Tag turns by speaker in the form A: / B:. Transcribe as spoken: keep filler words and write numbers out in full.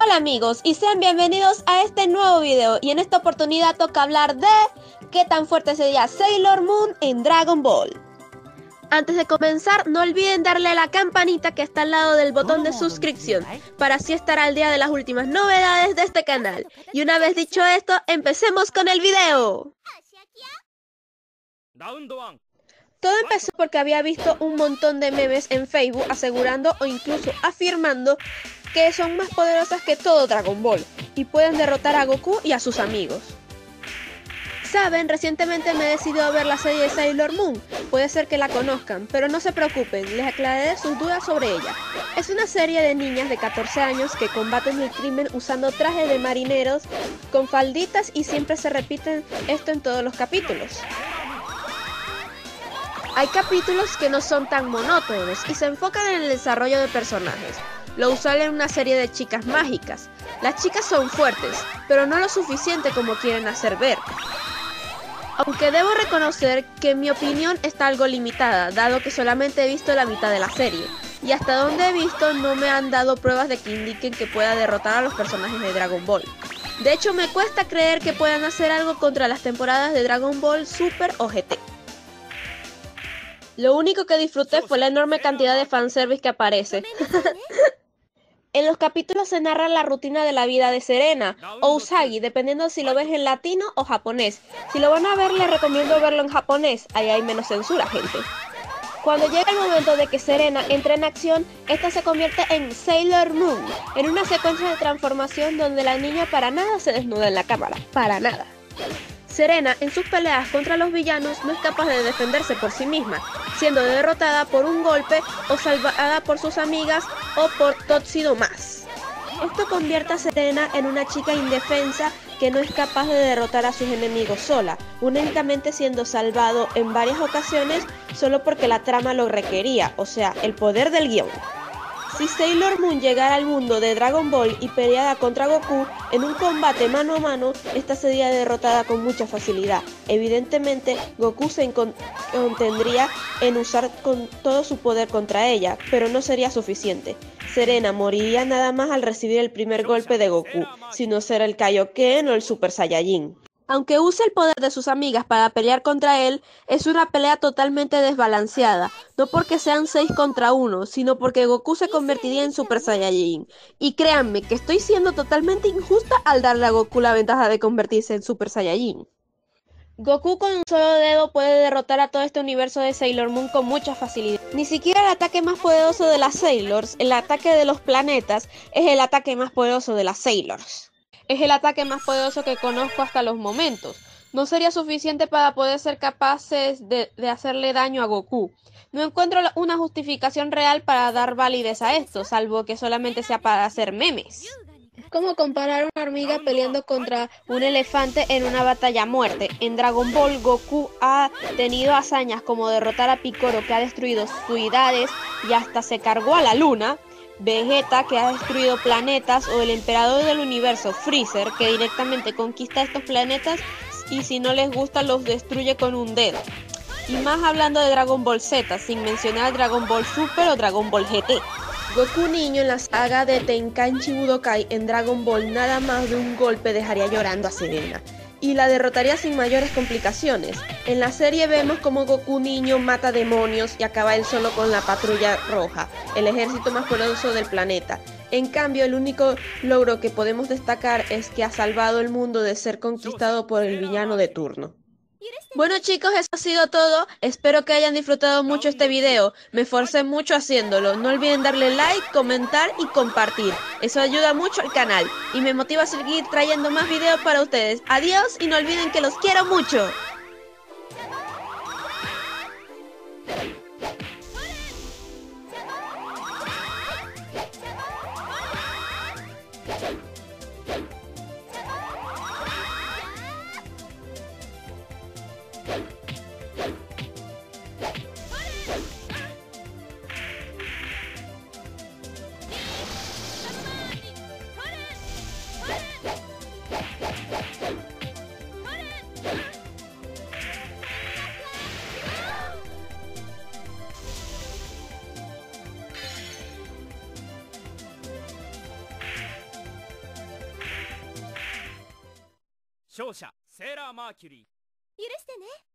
A: Hola amigos y sean bienvenidos a este nuevo video, y en esta oportunidad toca hablar de qué tan fuerte sería Sailor Moon en Dragon Ball. Antes de comenzar, no olviden darle a la campanita que está al lado del botón de suscripción para así estar al día de las últimas novedades de este canal. Y una vez dicho esto, empecemos con el video. Todo empezó porque había visto un montón de memes en Facebook asegurando o incluso afirmando que son más poderosas que todo Dragon Ball y pueden derrotar a Goku y a sus amigos. Saben, recientemente me he decidido a ver la serie de Sailor Moon, puede ser que la conozcan, pero no se preocupen, les aclararé sus dudas sobre ella. Es una serie de niñas de catorce años que combaten el crimen usando trajes de marineros con falditas y siempre se repiten esto en todos los capítulos. Hay capítulos que no son tan monótonos y se enfocan en el desarrollo de personajes, lo usual en una serie de chicas mágicas. Las chicas son fuertes, pero no lo suficiente como quieren hacer ver. Aunque debo reconocer que mi opinión está algo limitada, dado que solamente he visto la mitad de la serie, y hasta donde he visto no me han dado pruebas de que indiquen que pueda derrotar a los personajes de Dragon Ball. De hecho, me cuesta creer que puedan hacer algo contra las temporadas de Dragon Ball Super o G T. Lo único que disfruté fue la enorme cantidad de fanservice que aparece. En los capítulos se narra la rutina de la vida de Serena o Usagi, dependiendo si lo ves en latino o japonés. Si lo van a ver, les recomiendo verlo en japonés, ahí hay menos censura, gente. Cuando llega el momento de que Serena entre en acción, esta se convierte en Sailor Moon, en una secuencia de transformación donde la niña para nada se desnuda en la cámara, para nada. Serena, en sus peleas contra los villanos, no es capaz de defenderse por sí misma, siendo derrotada por un golpe o salvada por sus amigas o por Totsudo más. Esto convierte a Serena en una chica indefensa que no es capaz de derrotar a sus enemigos sola, únicamente siendo salvado en varias ocasiones solo porque la trama lo requería, o sea, el poder del guión. Si Sailor Moon llegara al mundo de Dragon Ball y peleara contra Goku en un combate mano a mano, esta sería derrotada con mucha facilidad. Evidentemente, Goku se contendría en usar con todo su poder contra ella, pero no sería suficiente. Serena moriría nada más al recibir el primer golpe de Goku, si no será el Kaioken o el Super Saiyajin. Aunque use el poder de sus amigas para pelear contra él, es una pelea totalmente desbalanceada, no porque sean seis contra uno, sino porque Goku se convertiría en Super Saiyajin. Y créanme que estoy siendo totalmente injusta al darle a Goku la ventaja de convertirse en Super Saiyajin. Goku con un solo dedo puede derrotar a todo este universo de Sailor Moon con mucha facilidad. Ni siquiera el ataque más poderoso de las Sailors, el ataque de los planetas, es el ataque más poderoso de las Sailors. Es el ataque más poderoso que conozco hasta los momentos. No sería suficiente para poder ser capaces de, de hacerle daño a Goku. No encuentro una justificación real para dar validez a esto, salvo que solamente sea para hacer memes. Es como comparar una hormiga peleando contra un elefante en una batalla a muerte. En Dragon Ball, Goku ha tenido hazañas como derrotar a Piccolo, que ha destruido ciudades y hasta se cargó a la luna. Vegeta, que ha destruido planetas, o el emperador del universo, Freezer, que directamente conquista estos planetas y si no les gusta los destruye con un dedo. Y más hablando de Dragon Ball Z, sin mencionar Dragon Ball Super o Dragon Ball G T. Goku niño en la saga de Tenkaichi Budokai en Dragon Ball nada más de un golpe dejaría llorando a Serena y la derrotaría sin mayores complicaciones. En la serie vemos como Goku niño mata demonios y acaba él solo con la Patrulla Roja, el ejército más poderoso del planeta. En cambio, el único logro que podemos destacar es que ha salvado el mundo de ser conquistado por el villano de turno. Bueno chicos, eso ha sido todo, espero que hayan disfrutado mucho este video, me esforcé mucho haciéndolo, no olviden darle like, comentar y compartir, eso ayuda mucho al canal y me motiva a seguir trayendo más videos para ustedes. Adiós y no olviden que los quiero mucho.
B: 勝者セーラーマーキュリー。
C: 許してね。